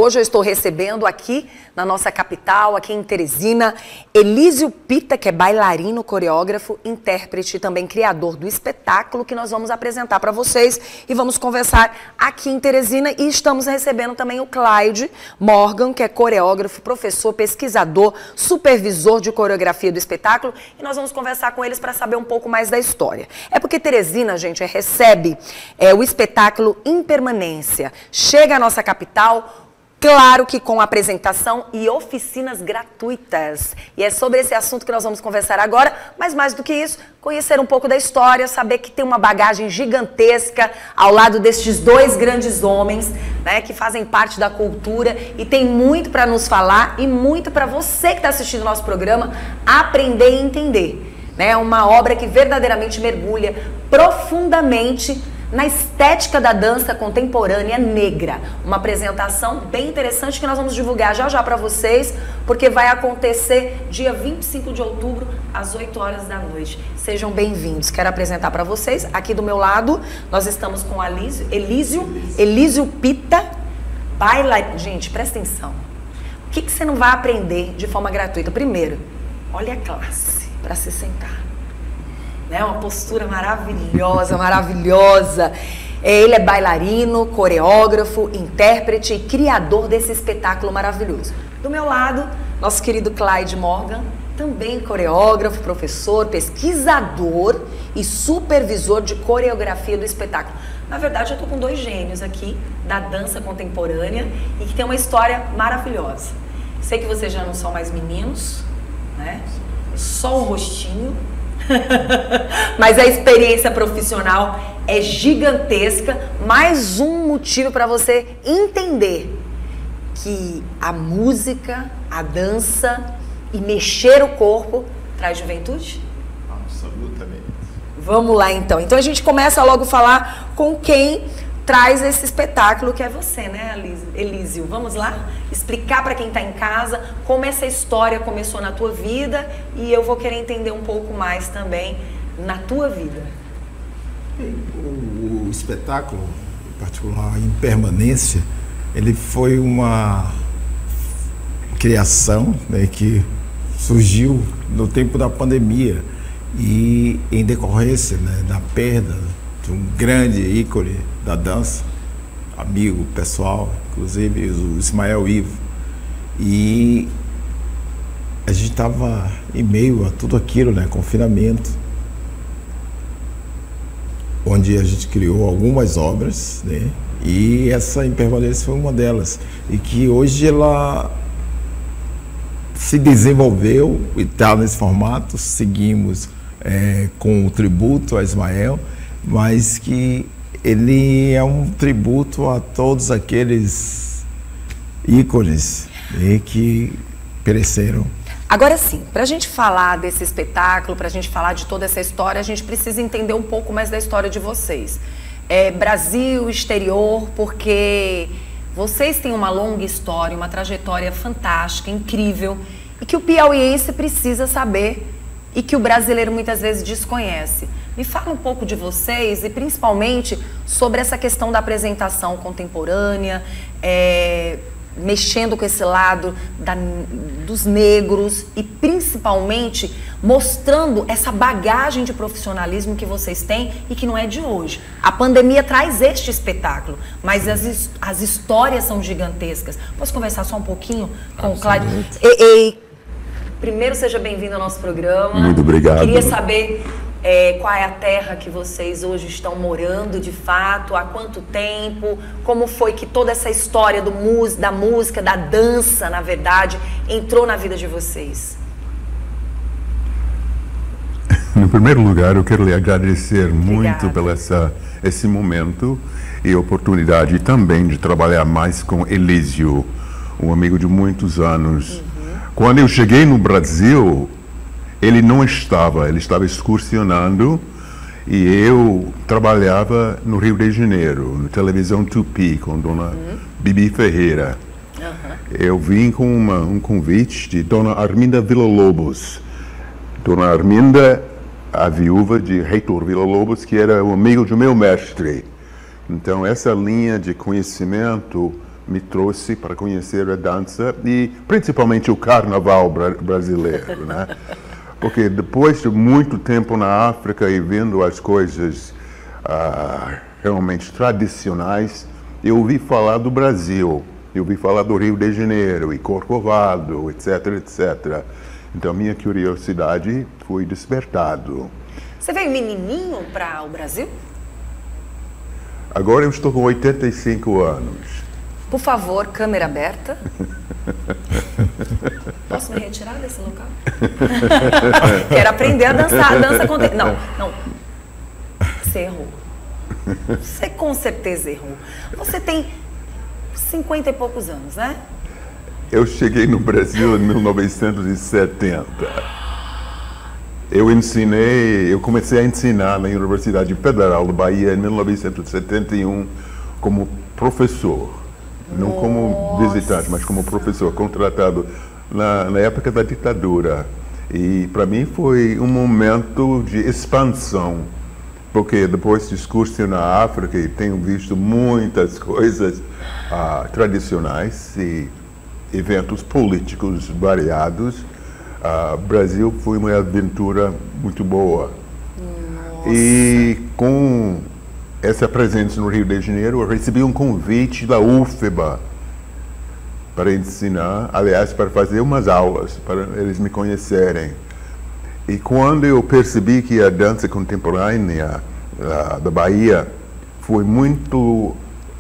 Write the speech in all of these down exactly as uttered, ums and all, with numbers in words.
Hoje eu estou recebendo aqui na nossa capital, aqui em Teresina, Elísio Pitta, que é bailarino, coreógrafo, intérprete e também criador do espetáculo que nós vamos apresentar para vocês e vamos conversar aqui em Teresina. E estamos recebendo também o Clyde Morgan, que é coreógrafo, professor, pesquisador, supervisor de coreografia do espetáculo, e nós vamos conversar com eles para saber um pouco mais da história. É porque Teresina, gente, recebe é, o espetáculo Impermanência. Chega à nossa capital, claro que com apresentação e oficinas gratuitas. E é sobre esse assunto que nós vamos conversar agora, mas mais do que isso, conhecer um pouco da história, saber que tem uma bagagem gigantesca ao lado destes dois grandes homens, né, que fazem parte da cultura e tem muito para nos falar e muito para você que está assistindo o nosso programa aprender e entender. É uma obra que verdadeiramente mergulha profundamente na estética da dança contemporânea negra. Uma apresentação bem interessante que nós vamos divulgar já já para vocês, porque vai acontecer dia vinte e cinco de outubro, às oito horas da noite. Sejam bem-vindos. Quero apresentar para vocês, aqui do meu lado, nós estamos com Elísio, Elísio, Elísio Pitta, bailarino. Gente, presta atenção. O que, que você não vai aprender de forma gratuita? Primeiro, olha a classe para se sentar. É uma postura maravilhosa, maravilhosa. Ele é bailarino, coreógrafo, intérprete e criador desse espetáculo maravilhoso. Do meu lado, nosso querido Clyde Morgan, também coreógrafo, professor, pesquisador e supervisor de coreografia do espetáculo. Na verdade, eu estou com dois gênios aqui da dança contemporânea e que tem uma história maravilhosa. Sei que vocês já não são mais meninos, né? Só o rostinho. Mas a experiência profissional é gigantesca. Mais um motivo para você entender que a música, a dança e mexer o corpo traz juventude? Absolutamente. Vamos lá então. Então a gente começa logo a falar com quem traz esse espetáculo, que é você, né, Elísio? Vamos lá? Explicar para quem está em casa como essa história começou na tua vida e eu vou querer entender um pouco mais também na tua vida. O, o espetáculo, em particular Impermanência, ele foi uma criação, né, que surgiu no tempo da pandemia e em decorrência, né, da perda de um grande ícone da dança, amigo pessoal, inclusive o Ismael Ivo. E a gente estava em meio a tudo aquilo, né, confinamento, onde a gente criou algumas obras, né, e essa Impermanência foi uma delas, e que hoje ela se desenvolveu e está nesse formato. Seguimos é, com o tributo a Ismael, mas que ele é um tributo a todos aqueles ícones, né, que pereceram. Agora sim, para a gente falar desse espetáculo, para a gente falar de toda essa história, a gente precisa entender um pouco mais da história de vocês. É, Brasil, exterior, porque vocês têm uma longa história, uma trajetória fantástica, incrível, e que o piauiense precisa saber e que o brasileiro muitas vezes desconhece. Me fala um pouco de vocês e principalmente sobre essa questão da apresentação contemporânea, é, mexendo com esse lado da, dos negros e principalmente mostrando essa bagagem de profissionalismo que vocês têm e que não é de hoje. A pandemia traz este espetáculo, mas as, as histórias são gigantescas. Posso conversar só um pouquinho com o Clyde? E, e, primeiro, seja bem-vindo ao nosso programa. Muito obrigado. Queria saber... É, qual é a terra que vocês hoje estão morando de fato, há quanto tempo, como foi que toda essa história do mus, da música, da dança, na verdade, entrou na vida de vocês? No primeiro lugar, eu quero lhe agradecer Obrigada. muito pelo essa, esse momento e oportunidade também de trabalhar mais com Elísio, um amigo de muitos anos. Uhum. Quando eu cheguei no Brasil, ele não estava, ele estava excursionando e eu trabalhava no Rio de Janeiro, na televisão Tupi, com Dona uhum. Bibi Ferreira. Uhum. Eu vim com uma, um convite de Dona Arminda Villa-Lobos. Dona Arminda, a viúva de Reitor Villa-Lobos, que era o amigo do meu mestre. Então, essa linha de conhecimento me trouxe para conhecer a dança e principalmente o carnaval bra brasileiro, né? Porque depois de muito tempo na África e vendo as coisas uh, realmente tradicionais, eu ouvi falar do Brasil, eu ouvi falar do Rio de Janeiro e Corcovado, etc, etcétera. Então minha curiosidade foi despertado. Você veio menininho para o Brasil? Agora eu estou com oitenta e cinco anos. Por favor, câmera aberta. Posso me retirar desse local? Quero aprender a dançar, a dança contemporânea. Não, não. Você errou. Você com certeza errou. Você tem cinquenta e poucos anos, né? Eu cheguei no Brasil em mil novecentos e setenta. Eu ensinei, eu comecei a ensinar na Universidade Federal da Bahia em mil novecentos e setenta e um como professor. Não Nossa. como visitante, mas como professor contratado na, na época da ditadura. E para mim foi um momento de expansão, porque depois de excursionar na África e tenho visto muitas coisas uh, tradicionais e eventos políticos variados, o uh, Brasil foi uma aventura muito boa. Nossa. E com essa presença no Rio de Janeiro, eu recebi um convite da U F B A para ensinar, aliás, para fazer umas aulas, para eles me conhecerem. E quando eu percebi que a dança contemporânea uh, da Bahia foi muito uh,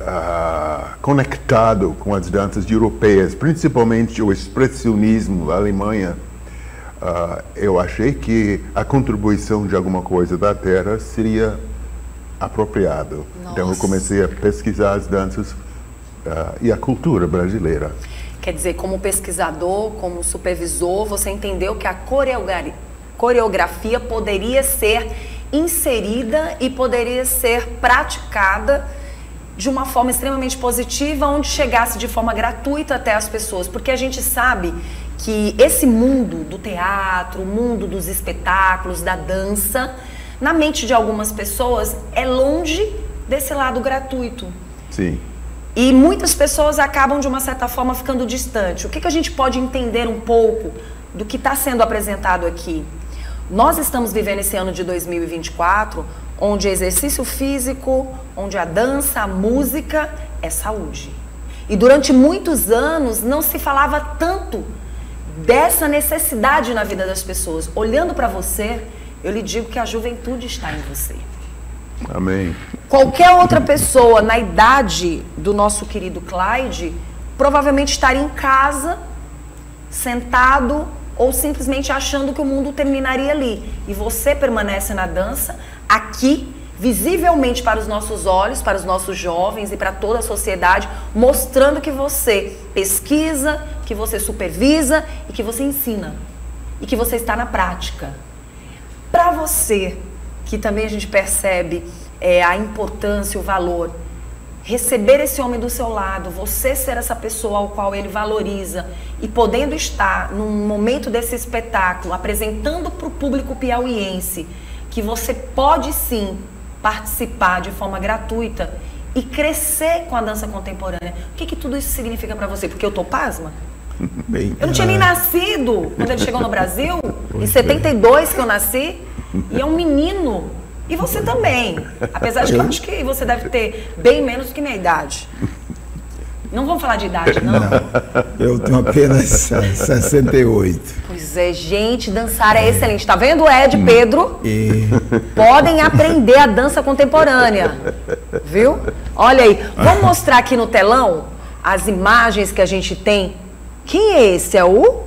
conectado com as danças europeias, principalmente o expressionismo da Alemanha, uh, eu achei que a contribuição de alguma coisa da terra seria apropriado. Nossa. Então eu comecei a pesquisar as danças uh, e a cultura brasileira. Quer dizer, como pesquisador, como supervisor, você entendeu que a coreografia, coreografia poderia ser inserida e poderia ser praticada de uma forma extremamente positiva, onde chegasse de forma gratuita até as pessoas, porque a gente sabe que esse mundo do teatro, o mundo dos espetáculos, da dança, na mente de algumas pessoas, é longe desse lado gratuito. Sim. E muitas pessoas acabam, de uma certa forma, ficando distante. O que, que a gente pode entender um pouco do que está sendo apresentado aqui? Nós estamos vivendo esse ano de dois mil e vinte e quatro, onde exercício físico, onde a dança, a música é saúde. E durante muitos anos não se falava tanto dessa necessidade na vida das pessoas. Olhando para você, eu lhe digo que a juventude está em você. Amém. Qualquer outra pessoa na idade do nosso querido Clyde provavelmente estaria em casa, sentado ou simplesmente achando que o mundo terminaria ali. E você permanece na dança, aqui, visivelmente para os nossos olhos, para os nossos jovens e para toda a sociedade, mostrando que você pesquisa, que você supervisa e que você ensina. E que você está na prática. Para você, que também a gente percebe é, a importância, o valor, receber esse homem do seu lado, você ser essa pessoa ao qual ele valoriza e podendo estar num momento desse espetáculo, apresentando para o público piauiense que você pode sim participar de forma gratuita e crescer com a dança contemporânea. O que, que tudo isso significa para você? Porque eu tô pasma. Bem, eu não tinha nem nascido quando ele chegou no Brasil, em setenta e dois que eu nasci, e é um menino. E você também, apesar de que eu acho que você deve ter bem menos do que minha idade. Não vamos falar de idade, não? Não, eu tenho apenas sessenta e oito. Pois é, gente, dançar é excelente. Tá vendo, Ed, Pedro? E... Podem aprender a dança contemporânea, viu? Olha aí, vamos mostrar aqui no telão as imagens que a gente tem. Quem é esse? É o...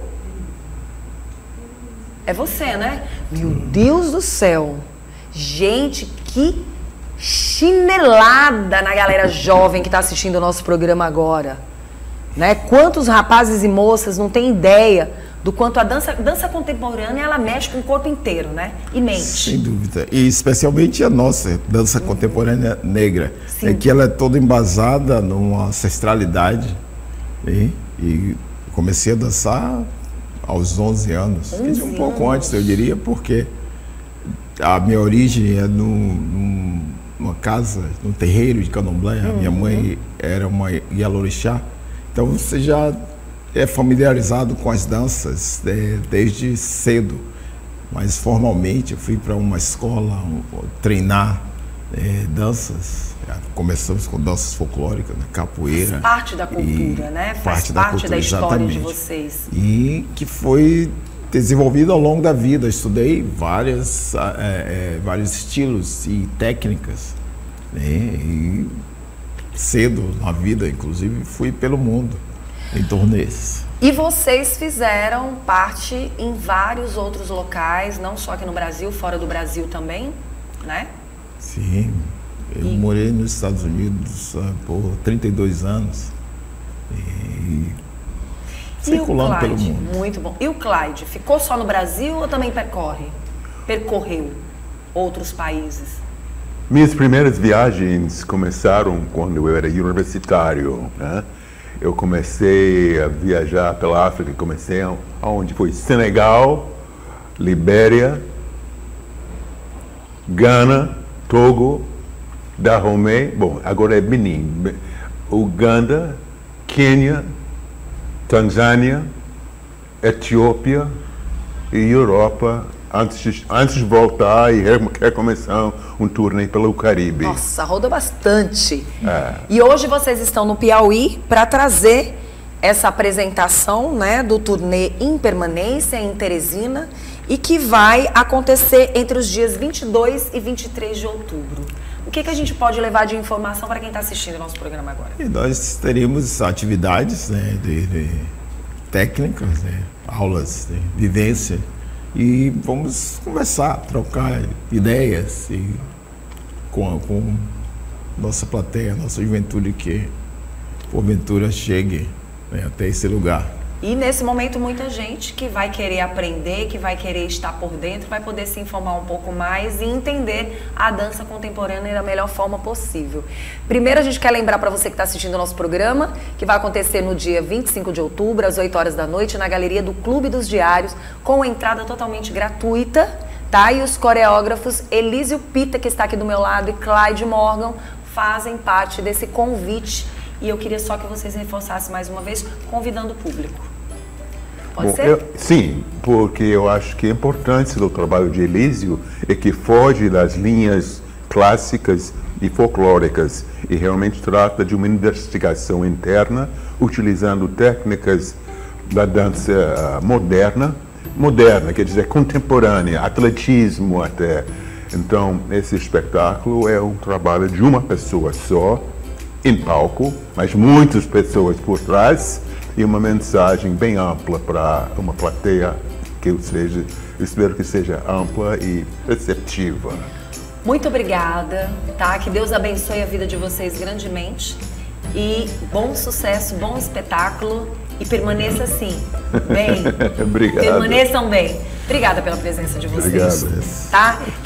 É você, né? Meu Deus do céu. Gente, que chinelada na galera jovem que está assistindo o nosso programa agora. Né? Quantos rapazes e moças não têm ideia do quanto a dança, dança contemporânea, ela mexe com o corpo inteiro, né? E mente. Sem dúvida. E especialmente a nossa dança uhum. contemporânea negra. Sim. É que ela é toda embasada numa ancestralidade. E, e comecei a dançar aos onze anos. onze um pouco anos. antes, eu diria, porque a minha origem é no, no, uma casa, no terreiro de Candomblé. Uhum. A minha mãe era uma Ialorixá. Então você já é familiarizado com as danças é, desde cedo. Mas formalmente eu fui para uma escola um, treinar é, danças. Começamos com danças folclóricas, né? Capoeira. Faz parte da cultura, né? Faz parte, da, parte cultura, da história exatamente. De vocês. E que foi desenvolvido ao longo da vida. Eu estudei várias, é, é, vários estilos e técnicas. Né? E cedo na vida, inclusive, fui pelo mundo em turnês. E vocês fizeram parte em vários outros locais, não só aqui no Brasil, fora do Brasil também, né? Sim. Eu e... morei nos Estados Unidos uh, por trinta e dois anos e circulando e o Clyde, pelo mundo. Muito bom. E o Clyde, ficou só no Brasil ou também percorre? Percorreu outros países? Minhas primeiras viagens começaram quando eu era universitário, né? Eu comecei a viajar pela África, comecei aonde foi Senegal, Libéria, Gana, Togo, Dahomey, bom, agora é Benin, Uganda, Quênia, Tanzânia, Etiópia e Europa, antes de, antes de voltar e recomeçar um turnê pelo Caribe. Nossa, rodou bastante. É. E hoje vocês estão no Piauí para trazer essa apresentação, né, do turnê Em Permanência em Teresina e que vai acontecer entre os dias vinte e dois e vinte e três de outubro. O que, que a gente pode levar de informação para quem está assistindo o nosso programa agora? E nós teremos atividades, né, de, de técnicas, né, aulas de vivência e vamos conversar, trocar ideias e com, com nossa plateia, nossa juventude que porventura chegue, né, até esse lugar. E nesse momento muita gente que vai querer aprender, que vai querer estar por dentro, vai poder se informar um pouco mais e entender a dança contemporânea da melhor forma possível. Primeiro a gente quer lembrar para você que está assistindo o nosso programa, que vai acontecer no dia vinte e cinco de outubro, às oito horas da noite, na galeria do Clube dos Diários, com entrada totalmente gratuita, tá? E os coreógrafos Elísio Pita, que está aqui do meu lado, e Clyde Morgan, fazem parte desse convite. E eu queria só que vocês reforçassem mais uma vez, convidando o público. Pode Bom, ser? Eu, sim, porque eu acho que a importância do trabalho de Elísio é que foge das linhas clássicas e folclóricas e realmente trata de uma investigação interna, utilizando técnicas da dança moderna, moderna, quer dizer, contemporânea, atletismo até. Então, esse espetáculo é um trabalho de uma pessoa só, em palco, mas muitas pessoas por trás e uma mensagem bem ampla para uma plateia que eu seja, eu espero que seja ampla e receptiva. Muito obrigada, tá? Que Deus abençoe a vida de vocês grandemente e bom sucesso, bom espetáculo e permaneça assim, bem. Obrigado. Permaneçam bem. Obrigada pela presença de vocês. Obrigado. Tá?